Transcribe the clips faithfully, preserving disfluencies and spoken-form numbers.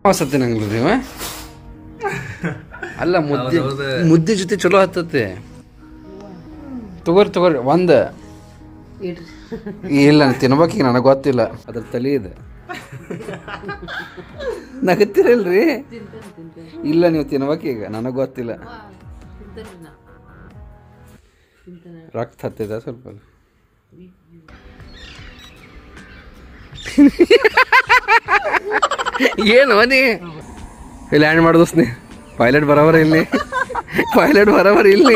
ಸತ್ತಿ ನಂಗೆ ನೀವ ಅಲ್ಲ ಮುದ್ದೆ ಮುದ್ದೆ ಜೊತೆ ಚಲೋ ಹತ್ತತ್ತೆ ತಗೋರಿ ತಗೋರಿ ಒಂದ ಇಲ್ಲ ತಿನ್ಬೇಕೀಗ ನನಗೆ ಗೊತ್ತಿಲ್ಲ ಅದ್ರ ತಲೆ ಇದೆ ನಗತ್ತಿರಲ್ರಿ ಇಲ್ಲ ನೀವು ತಿನ್ಬೇಕೀಗ ನನಗೆ ಗೊತ್ತಿಲ್ಲ ರಕ್ತ ಹತ್ತಿದ ಸ್ವಲ್ಪ ಏನು ನೀ ಲ್ಯಾಂಡ್ ಮಾಡಿದೋಸ್ನಿ ಪೈಲಟ್ ಬರೋಬರ ಇಲ್ಲಿ ಪೈಲಟ್ ಬರೋಬರ ಇಲ್ಲಿ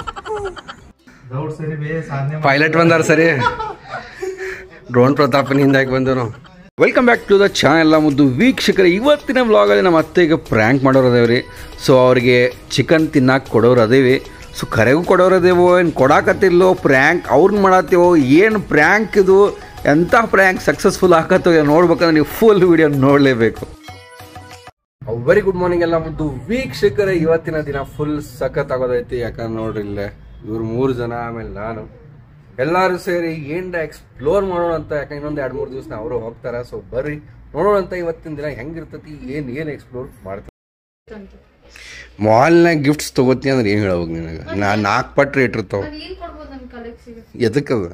ಪೈಲಟ್ ಬಂದಾರ ಸರಿ ಡ್ರೋನ್ ಪ್ರತಾಪನ ಹಿಂದಾಗಿ ಬಂದು ನಾವು welcome back to the channel ಮುದ್ದು ವೀಕ್ಷಕರು. ಇವತ್ತಿನ ವ್ಲಾಗಲ್ಲಿ ನಮ್ಮ ಅತ್ತೆಗೆ ಪ್ರ್ಯಾಂಕ್ ಮಾಡೋರು ಅದೇವ್ರಿ. ಸೊ ಅವ್ರಿಗೆ ಚಿಕನ್ ತಿನ್ನಕ್ಕೆ ಕೊಡೋರು ಅದೇವಿ. ಸೊ ಕರೆಗೂ ಕೊಡೋರು ಅದೇವೋ ಏನು ಕೊಡಾಕತ್ತಿಲ್ಲೋ ಪ್ರ್ಯಾಂಕ್ ಅವ್ರನ್ನ ಮಾಡತ್ತೇವೋ ಏನು ಪ್ರ್ಯಾಂಕ್ ಇದು ಎಂಥ ಪ್ರ್ಯಾಂಕ್ ಸಕ್ಸಸ್ಫುಲ್ ಆಕತ್ತೋ ನೋಡ್ಬೇಕಂದ್ರೆ ನೀವು ಫುಲ್ ವಿಡಿಯೋ ನೋಡಲೇಬೇಕು. ವೆರಿ ಗುಡ್ ಮಾರ್ನಿಂಗ್ ಎಲ್ಲ ಮುದ್ದು ವೀಕ್ಷಕರ. ಇವತ್ತಿನ ದಿನ ಫುಲ್ ಸಖತ್ ಆಗೋದೈತಿ. ಯಾಕಂದ್ರೆ ನೋಡ್ರಿ ಇಲ್ಲೇ ಇವ್ರು ಮೂರು ಜನ ಆಮೇಲೆ ನಾನು ಎಲ್ಲರೂ ಸೇರಿ ಏನ್ರ ಎಕ್ಸ್ಪ್ಲೋರ್ ಮಾಡೋಣ ಅಂತ. ಯಾಕಂದ್ರೆ ಇನ್ನೊಂದು ಎರಡು ಮೂರು ದಿವಸ ಅವರು ಹೋಗ್ತಾರೆ. ಸೊ ಬರ್ರಿ ನೋಡೋಣ ಅಂತ ಇವತ್ತಿನ ದಿನ ಹೆಂಗಿರ್ತೈತಿ ಏನ್ ಏನ್ ಎಕ್ಸ್ಪ್ಲೋರ್ ಮಾಡ್ತೀವಿ. ಮಾಲ್ನಾಗ ಗಿಫ್ಟ್ಸ್ ತಗೋತಿ ಅಂದ್ರೆ ಏನ್ ಹೇಳ್ಬೇಕು ನಿನಗೆ? ನಾ ನಾಲ್ಕು ಪಟ್ಟು ರೇಟ್ ಇರ್ತಾವ. ಎದಕ್ಕದ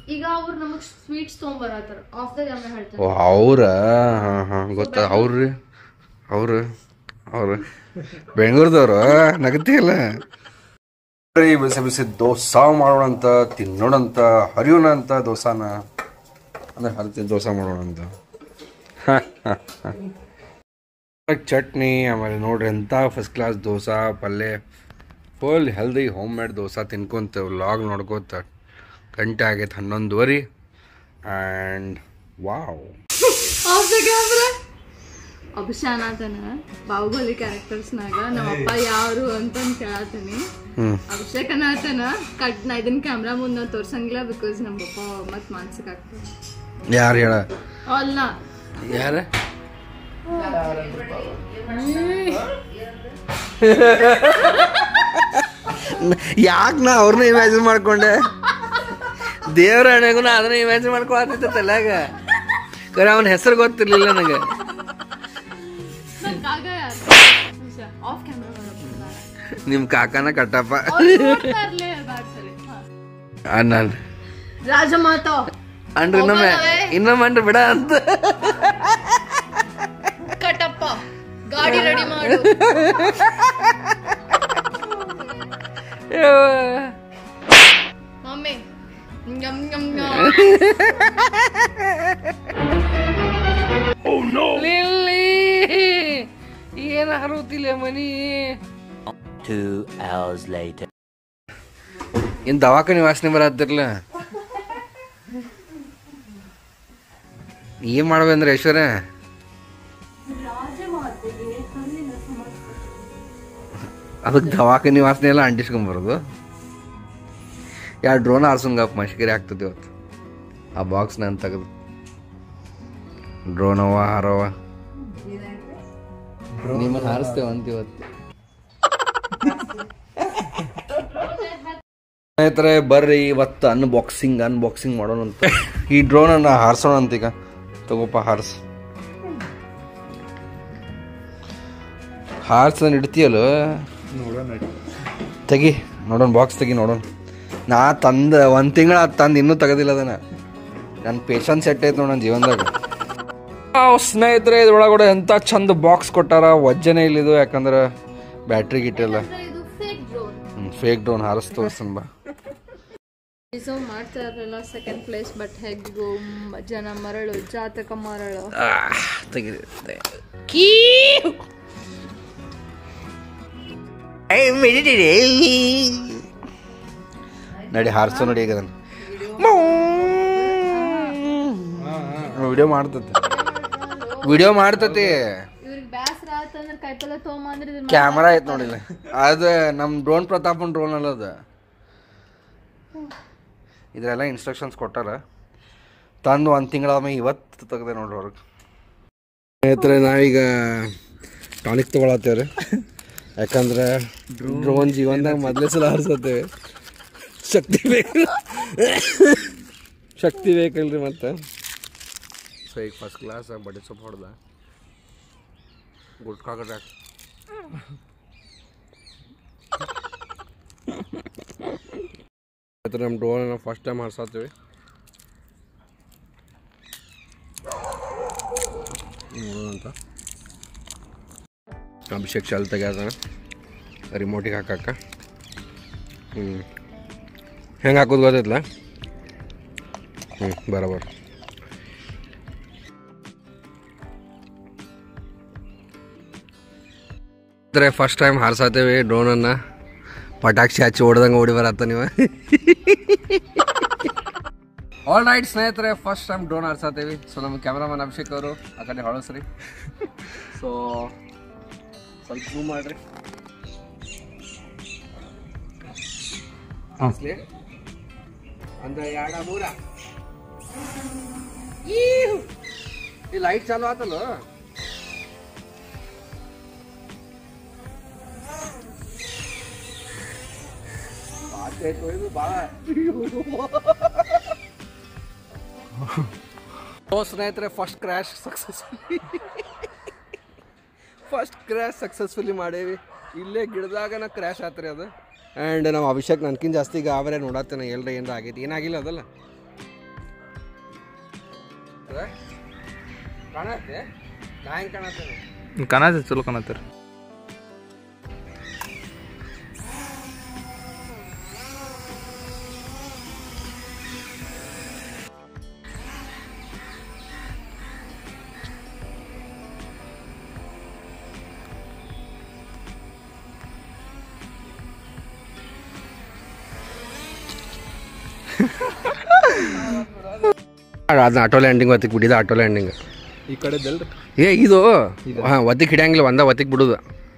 ಓ ಅವ್ರ ಹಾ ಹಾ ಗೊತ್ತ ಅವ್ರಿ ಅವ್ರು ಅವ್ರು ಬೆಂಗಳೂರದವ್ರು ನಗತಿಯಲ್ಲ. ಬಿಸಿ ಬಿಸಿ ದೋಸಾ ಮಾಡೋಣ ಅಂತ ತಿನ್ನೋಣಂತ ಹರಿಯೋಣ ಅಂತ ದೋಸಾನ ಅಂದ್ರೆ ಹರಿತೀನಿ ದೋಸೆ ಮಾಡೋಣ ಅಂತ. ಚಟ್ನಿ ಆಮೇಲೆ ನೋಡ್ರಿ ಎಂತ ಫಸ್ಟ್ ಕ್ಲಾಸ್ ದೋಸಾ ಪಲ್ಯ full healthy homemade dosa ತಿನ್ಕೊಂತ ವ್ಲಾಗ್ ನೋಡ್ಕೋತ ಗಂಟೆ ಆಗೈತೆ ಹನ್ನೊಂದುವರೆ. ಆ್ಯಂಡ್ ವಾವ್ ಅಭಿಷಾನತನ ಬಾಹುಬಲಿ ಕ್ಯಾರೆಕ್ಟರ್ಸ್ನಾಗ ನಮ್ಮಪ್ಪ ಯಾರು ಅಂತ ಕೇಳತೀನಿ. ಅಭಿಷೇಕ್ ಅನ್ನತನ ಕಟ್ ನಾ ಇದನ್ನ ಕ್ಯಾಮ್ರಾ ಮುಂದೆ ತೋರ್ಸಂಗಿಲ್ಲ ಬಿಕಾಸ್ ನಮ್ಮಪ್ಪ ಮತ್ ಮಾನ್ಸಿಕ ಆಗ್ತದೆ. ಯಾರು ಹೇಳ ಅಲ್ಲ ಯಾರ ಯಾಕೆ ನಾ ಅವ್ರನ್ನ ಇಮ್ಯಾಜಿನ್ ಮಾಡ್ಕೊಂಡೆ ದೇವ್ರ ಹಣೆಗೂ ನಾ ಅದನ್ನ ಇಮ್ಯಾಜಿನ್ ಮಾಡ್ಕೊಳತ್ತಿದ್ದ ತಲ್ಯಾಗ. ಕರೆ ಅವನ ಹೆಸರು ಗೊತ್ತಿರ್ಲಿಲ್ಲ ನನಗೆ. ನಿಮ್ ಕಾಕನ ಕಟ್ಟಪ್ಪ ಅಣ್ಣ ರಾಜಮಾತಾ ಅನ್ರಿ ಇನ್ನೊಮ್ಮೆ ಇನ್ನೊಮ್ಮೆ ಅನ್ರಿ ಬಿಡ ಅಂತ ಕಟ್ಟಪ್ಪ ಗಾಡಿ ರೆಡಿ ಮಾಡು. ಮಮ್ಮಿ ಯಮ್ ಯಮ್ ಲಿಲ್ಲಿ ಏನ ಹರುತ್ತಿಲ್ಲ ಮನಿ. Two hours later. ಏನ್ ದವಾಖಾನೆ ವಾಸನೆ ಬರತ್ತಿರ್ಲ ಏನ್ ಮಾಡ್ಬೇಂದ್ರೆ ಐಶ್ವರ್ಯ ಅದಕ್ಕೆ ದವಾಖಾನೆ ವಾಸನೆ ಎಲ್ಲ ಅಂಟಿಸ್ಕೊಂಬರೋದು. ಯಾರು ಡ್ರೋನ್ ಆರ್ಸಂಗಪ್ಪ ಮಶ್ಕರಿ ಆಗ್ತದೆ ಇವತ್ತು. ಆ ಬಾಕ್ಸ್ ನಾನು ತೆಗೆದು ಡ್ರೋನ್ ಅವ ಹಾರವ ನಿಮ್ಮನ್ನು ಹಾರಿಸ್ತೇವೆ ಅಂತ ಇವತ್ತು. ಸ್ನೇಹಿತರೆ ಬರ್ರಿ ಇವತ್ತು ಅನ್ಬಾಕ್ಸಿಂಗ್ ಅನ್ಬಾಕ್ಸಿಂಗ್ ಮಾಡೋಣ ಅಂತ. ಈ ಡ್ರೋನ್ ಅನ್ನ ಹಾರಿಸೋಣ ಅಂತ. ಈಗ ತಗೋಪ ಹಾರಿಸ್ ಹಾರ್ಸ ಇಡ್ತೀಯಲ್ಲ ತೆಗಿ ನೋಡೋಣ ಬಾಕ್ಸ್ ತೆಗಿ ನೋಡೋಣ. ನಾ ತಂದ ಒಂದು ತಿಂಗಳ ತಂದು ಇನ್ನೂ ತೆಗೆದಿಲ್ಲ ಅದನ್ನ. ನನ್ನ ಪೇಷನ್ಸ್ ಸೆಟ್ ಐತೆ ನೋಡಿ ನನ್ನ ಜೀವನದಾಗ. ಸ್ನೇಹಿತರೆ ಇದ್ರೊಳಗಡೆ ಎಂಥ ಚಂದ ಬಾಕ್ಸ್ ಕೊಟ್ಟಾರ. ವಜ್ಜನೆ ಇಲ್ಲಿದು ಯಾಕಂದ್ರೆ ಬ್ಯಾಟ್ರಿ ಗಿಟ್ಟಿಲ್ಲ. ಫೇಕ್ ಡ್ರೋನ್ ಹಾರಿಸ್ ತೋರಿಸ್ತಾನ ಬಾ. ಡಿಸರ್ವ್ ಮಾಡ್ತಾ ಇರಲಿಲ್ಲ ಸೆಕೆಂಡ್ ಪ್ಲೇಸ್ ಬಟ್ ಹೇಗೂ ಜನ ಮರಳು ಜಾತಕ ಮರಳು ತೆಗಿದೆ ನಡಿ ಹಾರಿಸೋ ನೋಡಿ ಈಗ ಅದನ್ನು ವಿಡಿಯೋ ಮಾಡ್ತತಿ ವಿಡಿಯೋ ಮಾಡ್ತತಿ. ಕ್ಯಾಮರಾ ಐತ್ ನೋಡಿಲ್ಲ ಅದು ನಮ್ಮ ಡ್ರೋನ್ ಪ್ರತಾಪನ್ ಡ್ರೋನ್ ಅಲ್ಲ ಅದು. ಇದೆಲ್ಲ ಇನ್ಸ್ಟ್ರಕ್ಷನ್ಸ್ ಕೊಟ್ಟಾರ. ತಂದು ಒಂದು ತಿಂಗಳಾದ್ಮೇಲೆ ಇವತ್ತು ತೆಗ್ದೆ ನೋಡ್ರಿ ಅವ್ರಿಗೆ. ಸ್ನೇಹಿತರೆ ನಾವೀಗ ಟಾನಿಕ್ ತೊಗೊಳತ್ತೇವ್ರಿ. ಯಾಕಂದ್ರೆ ಡ್ರೋನ್ ಜೀವನದಾಗ ಮೊದಲೇ ಸಲ ಹಾರಿಸತ್ತೇವೆ. ಶಕ್ತಿ ಬೇಕು ಶಕ್ತಿ ಬೇಕಲ್ರಿ ಮತ್ತೆ. ಸೊ ಈಗ ಫಸ್ಟ್ ಕ್ಲಾಸ್ ಬಡಿ ಸೊಪ್ಪು ಹೊಡೆದ ಗುಟ್ಕಾಗದ ನಮ್ಮ ಡ್ರೋನ್ ಫಸ್ಟ್ ಟೈಮ್ ಹಾರ್ಸಾತೀವಿ ಅಂತ ಅಭಿಷೇಕ್ ಶಾಲ್ ತೆಗ್ಯಾದ ರಿಮೋಟಿಗೆ ಹಾಕಕ್ಕ ಹ್ಞೂ ಹೆಂಗೆ ಹಾಕೋದು ಗೊತ್ತೈತಲ್ಲ ಹ್ಞೂ ಬರೋಬರ್ ಅಂದರೆ ಫಸ್ಟ್ ಟೈಮ್ ಹಾರ್ಸಾತೇವಿ ಡ್ರೋನನ್ನು ಪಟಾಕ್ಷಿ ಹಚ್ಚಿ ಹೊಡೆದಂಗೆ ಓಡಿ ಬರತ್ತ ನೀವು ಆಲ್ ರೈಟ್ ಸ್ನೇಹಿತರೆ ಫಸ್ಟ್ ಟೈಮ್ ಡ್ರೋನ್ ಹಾರ್ಸಾತೇವಿ ಸೊ ನಮ್ಮ ಕ್ಯಾಮ್ರಾಮನ್ ಅಭಿಷೇಕ್ ಅವರು ಆ ಕಡೆ ಹೊಳಸ್ರಿ ಸೊ ಸ್ವಲ್ಪ ಜೂಮ್ ಮಾಡ್ರಿ ಅಂದ ಎರಡ ಮೂರ ಈ ಲೈಟ್ ಚಾಲು ಆತಲ್ಲ ಭಾಳ ಸ್ನೇಹಿತರೆ first crash successfully first crash successfully ಮಾಡೇವಿ ಇಲ್ಲೇ ಗಿಡದಾಗ ಕ್ರ್ಯಾಶ್ ಆತ್ರಿ ಅದು ಆ್ಯಂಡ್ ನಾವು ಅಭಿಷೇಕ್ ನನ್ಕಿಂತ ಜಾಸ್ತಿ ಈಗ ಅವರೇ ನೋಡತ್ತೇನೆ ಎಲ್ಲರ ಏನಾರ ಆಗೈತಿ ಏನಾಗಿಲ್ಲ ಅದಲ್ಲ ಕಾಣತ್ತೆ ನಾ ಹೆಂಗೆ ಕಾಣತ್ತೇನೆ ಕಾಣತ್ತೆ ಚಲೋ ಕಾಣತ್ತಾರೆ ಅದನ್ನ ಆಟೋ ಲ್ಯಾಂಡಿಂಗ್ ಒತ್ತಿಗೆ ಬಿಟ್ಟಿದ ಆಟೋ ಲ್ಯಾಂಡಿಂಗ್ ಈ ಕಡೆದಲ್ರಿ ಏ ಇದು ಹಾಂ ಒತ್ತಿಗೆ ಹಿಡಿಯಂಗಿಲ್ಲ ಒಂದ ಒತ್ತಿಗೆ ಬಿಡುದು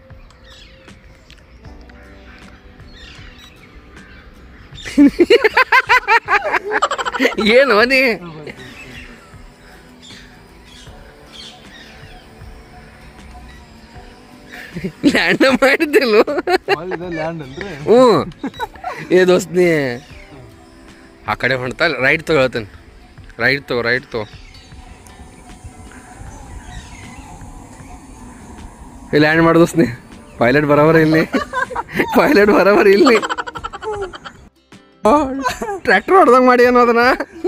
ಏನು ನೀ ಲ್ಯಾಂಡ್ ಮಾಡಿದ್ದಿಲ್ಲ ಹ್ಞೂ ಏ ದೋಸ್ತ್ ನೀ ಆ ಕಡೆ ಹೊಂಟ ರೈಟ್ ತಗೋ ಹೇಳ್ತೇನೆ ರೈಟ್ ತಗೋ ರೈಟ್ ತಗೋ ಲ್ಯಾಂಡ್ ಮಾಡು ದೋಸ್ತ್ ನೀ ಪೈಲಟ್ ಬರೋಬರ ಇಲ್ಲಿ ಪೈಲಟ್ ಬರೋಬರ ಇಲ್ಲಿ ಟ್ರ್ಯಾಕ್ಟರ್ ಹೊಡ್ದಂಗೆ ಮಾಡಿ ಏನೋ ಅದನ್ನ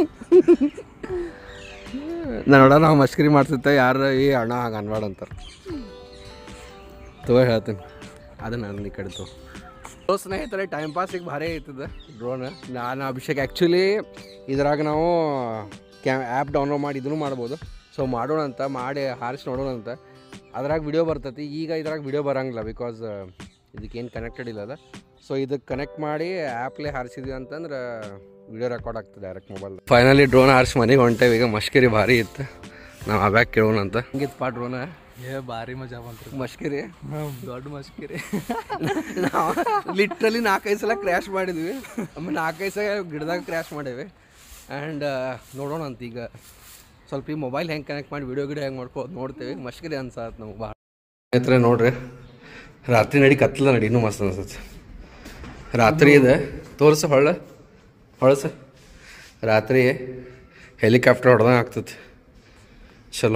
ನಾನು ನೋಡ ನಾವು ಮಸ್ಕರಿ ಮಾಡ್ತಿದ್ದೆ ಯಾರು ಈ ಅಣ್ಣ ಹಾಗೆ ಅನ್ಬೇಡ ಅಂತಾರೆ ತಗೋ ಹೇಳ್ತೀನಿ ಅದನ್ನ ನಾನು ಈ ಕಡೆ ತಗೋ ಸ್ನೇಹಿತರೆ ಟೈಮ್ ಪಾಸಿಗೆ ಭಾರಿ ಐತದ ಡ್ರೋನ್ ನಾನು ಅಭಿಷೇಕ್ ಆ್ಯಕ್ಚುಲಿ ಇದ್ರಾಗ ನಾವು ಕ್ಯಾ ಆ್ಯಪ್ ಡೌನ್ಲೋಡ್ ಮಾಡಿ ಇದನ್ನು ಮಾಡ್ಬೋದು ಸೊ ಮಾಡೋಣ ಅಂತ ಮಾಡಿ ಹಾರಿಸಿ ನೋಡೋಣ ಅಂತ ಅದ್ರಾಗ ವಿಡಿಯೋ ಬರ್ತೈತಿ ಈಗ ಇದ್ರಾಗ ವಿಡಿಯೋ ಬರೋಂಗಿಲ್ಲ ಬಿಕಾಸ್ ಇದಕ್ಕೇನು ಕನೆಕ್ಟೆಡ್ ಇಲ್ಲ ಅದ ಸೊ ಇದಕ್ಕೆ ಕನೆಕ್ಟ್ ಮಾಡಿ ಆ್ಯಪ್ಲೇ ಹಾರಿಸಿದ್ವಿ ಅಂತಂದ್ರೆ ವಿಡಿಯೋ ರೆಕಾರ್ಡ್ ಆಗ್ತದೆ ಡೈರೆಕ್ಟ್ ಮೊಬೈಲ್ ಫೈನಲಿ ಡ್ರೋನ್ ಹಾರಿಸಿ ಮನೆಗೆ ಹೊಂಟೇವೆ ಈಗ ಮಷ್ಕರಿ ಭಾರಿ ಇತ್ತು ನಾವು ಆಬ್ಯಾಗ ಕೇಳೋಣ ಅಂತ ಹಂಗಿತ್ತಪ್ಪ ಡ್ರೋನ ಏ ಭಾರಿ ಮಜಾ ಬಂತ್ರಿ ಮಷ್ಕರಿ ದೊಡ್ಡ ಮಸ್ಕಿರಿ ನಾವು ಲಿಟ್ರಲಿ ನಾಲ್ಕೈದು ಸಲ ಕ್ರ್ಯಾಶ್ ಮಾಡಿದ್ವಿ ಆಮೇಲೆ ನಾಲ್ಕೈದು ಸಲ ಗಿಡದಾಗ ಕ್ರ್ಯಾಶ್ ಮಾಡೇವಿ ಆ್ಯಂಡ್ ನೋಡೋಣ ಅಂತ ಈಗ ಸ್ವಲ್ಪ ಈ ಮೊಬೈಲ್ ಹೆಂಗೆ ಕನೆಕ್ಟ್ ಮಾಡಿ ವಿಡಿಯೋ ಗಿಡಿಯೋ ಹೆಂಗೆ ಮಾಡ್ಕೋದು ನೋಡ್ತೇವೆ ಮಷ್ಕರಿ ಅನ್ಸತ್ತೆ ನಾವು ಭಾಳ ಸ್ನೇಹಿತರೆ ನೋಡ್ರಿ ರಾತ್ರಿ ನಡಿ ಕತ್ಲ ನಡಿ ಇನ್ನೂ ಮಸ್ತ್ ಅನ್ಸುತ್ತೆ ರಾತ್ರಿ ಇದೆ ತೋರ್ಸ ಹೊಳ್ಳ ಹೊಳಸ ರಾತ್ರಿ ಹೆಲಿಕಾಪ್ಟರ್ ಹೊಡೆದಂಗೆ ಆಗ್ತೈತಿ ಚಲೋ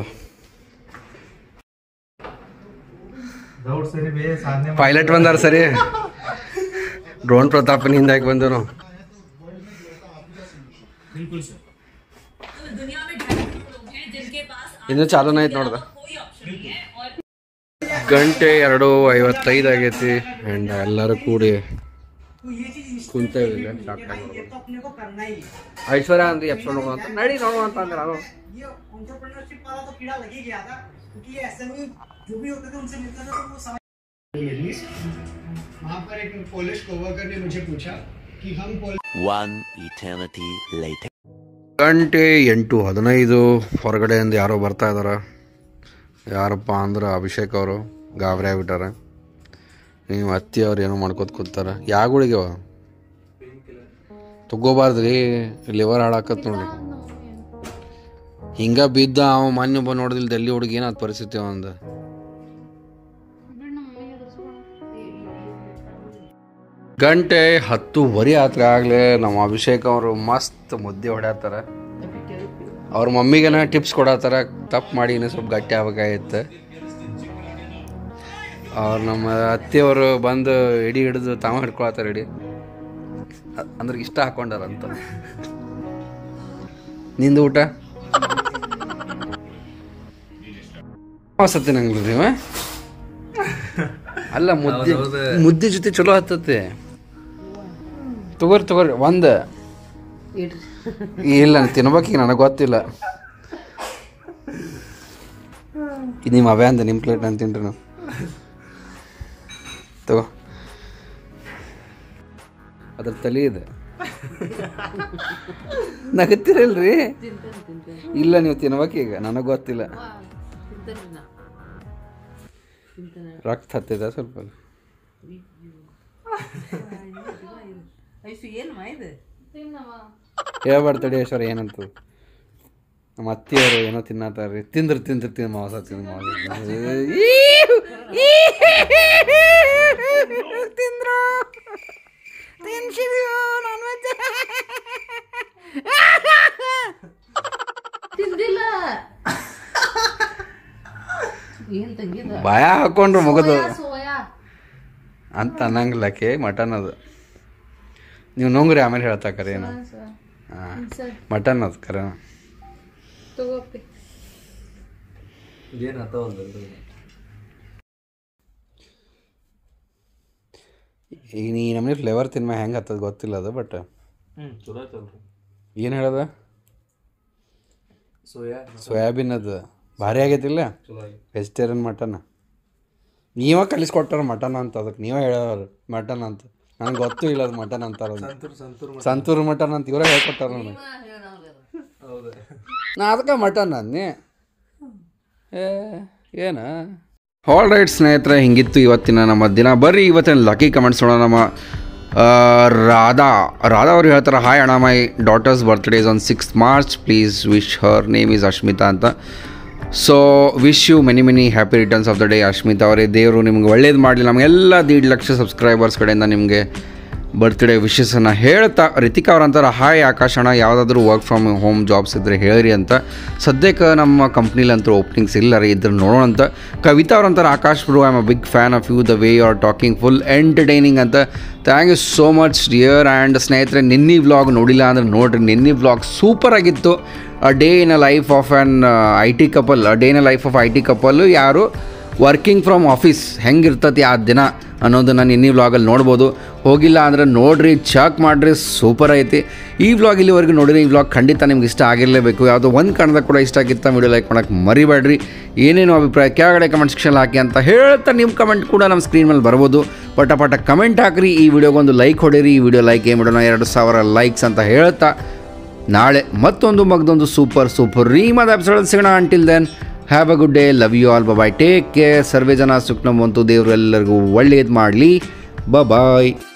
ಪೈಲಟ್ ಬಂದಾರ ಸರಿ ಡ್ರೋನ್ ಪ್ರತಾಪನ ಹಿಂದಾಗಿ ಬಂದು ನಾವು ಇನ್ನು ಚಾಲೂನ ಐತೆ ನೋಡ್ದ ಗಂಟೆ ಎರಡು ಐವತ್ತೈದು ಆಗೈತಿ ಆ್ಯಂಡ್ ಎಲ್ಲರೂ ಕೂಡಿ ಕುಂತೇವಿಲ್ಲ ಐಶ್ವರ್ಯ ಅಂದ್ರೆ ಎಪ್ಸೋಡ್ ನೋಡುವಂತ ನಡಿ ನೋಡುವಂತ ಅಂದ್ರೆ ನಾನು वहाँ पर एक पोलिश कोवर्कर ने मुझे पूछा कि हम One eternity later. ಗಂಟೆ ಎಂಟು ಹದಿನೈದು ಹೊರಗಡೆಯಿಂದ ಯಾರೋ ಬರ್ತಾ ಇದಾರ ಯಾರಪ್ಪ ಅಂದ್ರೆ ಅಭಿಷೇಕ್ ಅವರು ಗಾಬರಿ ಆಗ್ಬಿಟ್ಟಾರ ನೀವು ಅತ್ತಿ ಅವ್ರು ಏನೋ ಮಾಡ್ಕೋತ ಕೂತಾರ ಯಾಗುಳಿಗೆ ತಗೋಬಾರ್ದ್ರಿ ಲಿವರ್ ಹಾಳಾಕತ್ ನೋಡ್ರಿ ಹಿಂಗ ಬಿದ್ದ ಅವ ಮಾನ್ಯ ಒಬ್ಬ ನೋಡಿದಿಲ್ಲ ಡೆಲ್ಲಿ ಹುಡುಗಿ ಏನಾದ ಪರಿಸ್ಥಿತಿ ಅವಂದ ಗಂಟೆ ಹತ್ತುವರೆ ಆತ್ರ ಆಗ್ಲೇ ನಮ್ಮ ಅಭಿಷೇಕ್ ಅವರು ಮಸ್ತ್ ಮುದ್ದೆ ಹೊಡ್ಯಾತಾರ ಅವ್ರ ಮಮ್ಮಿಗೆನ ಟಿಪ್ಸ್ ಕೊಡತ್ತಾರ ತಪ್ಪು ಮಾಡಿ ಇನ್ನೂ ಸ್ವಲ್ಪ ಗಟ್ಟಿ ಆಗ್ಬೇಕಾಗಿತ್ತು ಅವ್ರು ನಮ್ಮ ಅತ್ತೆಯವರು ಬಂದು ಎಡಿ ಹಿಡಿದು ತಾವ ಹಿಡ್ಕೊಳತ್ತಾರ ಎಡಿ ಅಂದ್ರೆ ಇಷ್ಟ ಹಾಕೊಂಡಾರಂತ. ನಿಂದು ಊಟ ಸತ್ತಿ ನಂಗೆ ನೀವು ಅಲ್ಲ ಮುದ್ದೆ ಮುದ್ದೆ ಜೊತೆ ಚಲೋ ಹತ್ತತ್ತೆ. ತಗೋರಿ ತಗೋರಿ ಒಂದು ಇಲ್ಲ ತಿನ್ಬೇಕು ನನಗೆ ಗೊತ್ತಿಲ್ಲ. ನಿಮ್ಮ ಅವೇ ಅಂದ ನಿಮ್ಮ ಪ್ಲೇಟ್ ನಾನು ತಿನ್ರಿ ನಾವು ತಗೋ. ಅದ್ರ ತಲೆ ಇದೆ ನಗತ್ತಿರಲ್ರಿ. ಇಲ್ಲ ನೀವು ತಿನ್ಬೇಕು ಈಗ ನನಗೆ ಗೊತ್ತಿಲ್ಲ. ರಕ್ತ ಹತ್ತಿದ ಸ್ವಲ್ಪ ಹೇಳ್ಬಾರ್ದು ತಡಿ ಐಶ್ವರ ಏನಂತ. ನಮ್ಮ ಅತ್ತಿಯವರು ಏನೋ ತಿನ್ನತ್ತಾರ್ರಿ. ತಿಂದ್ರೆ ತಿಂದ್ರೆ ತಿಂದು ಮಾಂಸ ತಿಂದು ಮಾಂಸ ತಿಂದ್ರು ಭಯ ಹಾಕೊಂಡ್ರು ಮುಗದು ಅಂತ ಅನ್ನಂಗಿಲ್ಲಕ್ಕೆ ಮಟನ್ ಅದು. ನೀವು ನೋಂಗ್ರಿ ಆಮೇಲೆ ಹೇಳ್ತಾ ಕರೆ ಏನು ಹಾಂ ಮಟನ್ ಅದು ಕರೆ ಈಗ ನೀ ನಮ್ಮನೆ ಫ್ಲೇವರ್ ತಿನ್ಮ ಹೆಂಗೆ ಹತ್ತದ ಗೊತ್ತಿಲ್ಲ ಅದು. ಬಟ್ ಏನು ಹೇಳದ ಸೋಯಾ ಸೋಯಾಬೀನ್ ಅದು ಭಾರಿ ಆಗೈತಿಲ್ಲ ವೆಜಿಟೇರಿಯನ್ ಮಟನ್. ನೀವ ಕಲಿಸ್ಕೊಟ್ಟಾರ ಮಟನ್ ಅಂತ. ಅದಕ್ಕೆ ನೀವೇ ಹೇಳೋರು ಮಟನ್ ಅಂತ. ನನಗೆ ಗೊತ್ತೂ ಇಲ್ಲ ಅದು ಮಟನ್ ಅಂತಾರ. ಸಂತೂರು ಮಟನ್ ಅಂತ ಇವರೇ ಹೇಳ್ಕೊಟ್ಟಾರ ನನಗೆ. ನಾ ಅದಕ್ಕೆ ಮಟನ್ ಅನ್ನಿ ಏ ಏನ. ಆಲ್ ರೈಟ್ ಸ್ನೇಹಿತರೆ, ಹಿಂಗಿತ್ತು ಇವತ್ತಿನ ನಮ್ಮ ದಿನ. ಬರ್ರಿ ಇವತ್ತಿನ ಲಕ್ಕಿ ಕಮೆಂಟ್ಸ್ ನೋಡೋಣ. ನಮ್ಮ ರಾಧಾ ರಾಧಾ ಅವ್ರು ಹೇಳ್ತಾರೆ, ಹಾಯ್ ಅಣ್ಣ, my daughter's birthday is on six March, please wish her name is Ashmita ಅಂತ. So wish you many many happy returns of the day Ashmita ಅವರೇ. ದೇವರು ನಿಮ್ಗೆ ಒಳ್ಳೇದು ಮಾಡಲಿ. ನಮಗೆಲ್ಲ ದೀಡ್ ಲಕ್ಷ ಸಬ್ಸ್ಕ್ರೈಬರ್ಸ್ ಕಡೆಯಿಂದ ನಿಮಗೆ ಬರ್ತ್ಡೇ ವಿಶಸ್ಸನ್ನು ಹೇಳ್ತಾ, ರಿತಿಕಾ ಅವ್ರ ಅಂತಾರೆ, ಹಾಯ್ ಆಕಾಶ್ ಅಣ್ಣ, ಯಾವುದಾದ್ರೂ ವರ್ಕ್ ಫ್ರಮ್ ಹೋಮ್ ಜಾಬ್ಸ್ ಇದ್ದರೆ ಹೇಳ್ರಿ ಅಂತ. ಸದ್ಯಕ್ಕೆ ನಮ್ಮ ಕಂಪ್ನಿಲಂತೂ ಓಪನಿಂಗ್ಸ್ ಇಲ್ಲ ರೀ, ಇದ್ರೆ ನೋಡೋಣ ಅಂತ. ಕವಿತಾ ಅವ್ರ ಅಂತಾರೆ, Akash bro, I am a big fan of you, the way you are talking full entertaining ಅಂತ. Thank you so much dear. And ಸ್ನೇಹಿತರೆ, ನಿನ್ನೆ ವ್ಲಾಗ್ ನೋಡಿಲ್ಲ ಅಂದರೆ ನೋಡಿರಿ, ನಿನ್ನೆ ವ್ಲಾಗ್ ಸೂಪರ್ ಆಗಿತ್ತು. A day in a life of an I T couple a day in a life of I T couple ಯಾರು working from office ಹೆಂಗಿರ್ತತಿ ಆ ದಿನ ಅನ್ನೋದನ್ನು ನಿನ್ನೆ ವ್ಲಾಗಲ್ಲಿ ನೋಡ್ಬೋದು. ಹೋಗಿಲ್ಲ ಅಂದರೆ ನೋಡಿರಿ, ಚೆಕ್ ಮಾಡಿರಿ, ಸೂಪರ್ ಐತಿ. ಈ ವ್ಲಾಗ್ ಇಲ್ಲಿವರೆಗೂ ನೋಡಿರಿ. ಈ ವ್ಲಾಗ್ ಖಂಡಿತ ನಿಮ್ಗೆ ಇಷ್ಟ ಆಗಿರಲೇಬೇಕು. ಯಾವುದೋ ಒಂದು ಕಾರಣದಾಗ ಕೂಡ ಇಷ್ಟ ಆಗಿತ್ತ ವಿಡಿಯೋ ಲೈಕ್ ಮಾಡೋಕ್ಕೆ ಮರಿಬೇಡ್ರಿ. ಏನೇನು ಅಭಿಪ್ರಾಯ ಕೆಳಗಡೆ ಕಮೆಂಟ್ ಸೆಕ್ಷನ್ ಹಾಕಿ ಅಂತ ಹೇಳ್ತಾ ನಿಮ್ಮ ಕಮೆಂಟ್ ಕೂಡ ನಮ್ಮ ಸ್ಕ್ರೀನ್ ಮೇಲೆ ಬರ್ಬೋದು. ಪಟ ಪಟ ಕಮೆಂಟ್ ಹಾಕಿರಿ. ಈ ವಿಡಿಯೋಗೊಂದು ಲೈಕ್ ಹೊಡೀರಿ. ಈ ವಿಡಿಯೋ ಲೈಕ್ ಏನು ಬಿಡೋಣ, ಎರಡು ಸಾವಿರ ಲೈಕ್ಸ್ ಅಂತ ಹೇಳ್ತಾ ನಾಳೆ ಮತ್ತೊಂದು ಮಗದೊಂದು ಸೂಪರ್ ಸೂಪರ್ ರೀಮದ ಎಪಿಸೋಡಲ್ಲಿ ಸಿಗೋಣ. Until then have a good day, love you all, bye, take care. ಸರ್ವೇ ಜನ ಸುಖ ನಮ್ಮಂತೂ ದೇವರು ಎಲ್ಲರಿಗೂ ಒಳ್ಳೇದು ಮಾಡಲಿ. ಬಾಯ್.